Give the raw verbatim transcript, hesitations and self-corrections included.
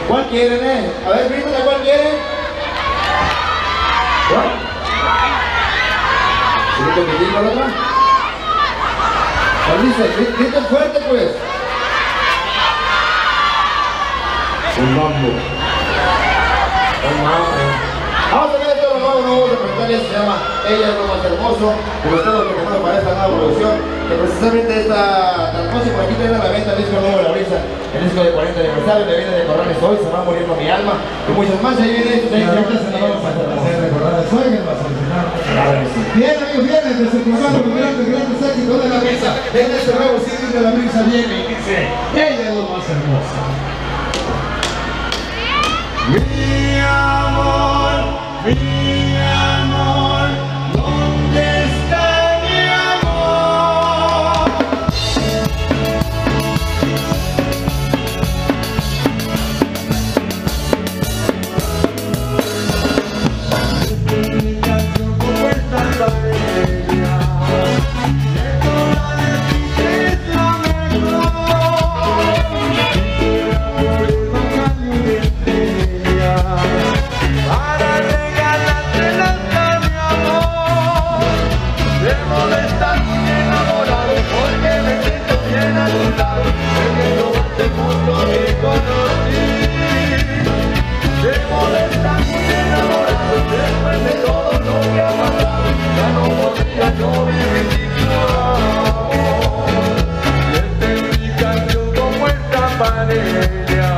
¿Cuál quieren, eh? A ver, griten, ¿cuál quieren? ¿Cuál? ¿Griten, griten con otra? ¿Cuál dice? Griten fuerte, pues. Un mambo. Un mambo. Vamos a ver esto de nuevo, nuevo documental, se llama Ella es lo más hermoso, como estamos preparando para esta nueva producción, que precisamente esta tan hermosa, por aquí tiene a la venta el disco nuevo de La Brisa, el disco de cuarenta aniversario, le viene de Corrales Hoy, Se va muriendo mi alma, y muchos más, ahí viene estos, ahí viene estos, se nos vamos a hacer recordar Hoy, que vas a original. Bien, amigos, vienen desde el programa con grandes, grandes éxitos de La Brisa, en este nuevo C D de La Brisa viene y dice, ella es lo más hermosa. Mi amor, mi amor, ¿dónde está mi amor? Mi canción como esta bella, de todas las que es la mejor. Para regalártela a mi amor, debo de estar muy enamorado porque me siento bien a tu lado, teniendo más el mundo que conocí. Debo de estar muy enamorado después de todo lo que ha pasado, ya no podría yo vivir sin tu amor. Y esta es mi canción como esta pareja.